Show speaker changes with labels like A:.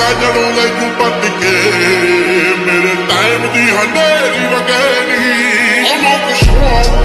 A: जाएगा जड़ों ले जू पट के मेरे टाइम दी हनेरी वगैरी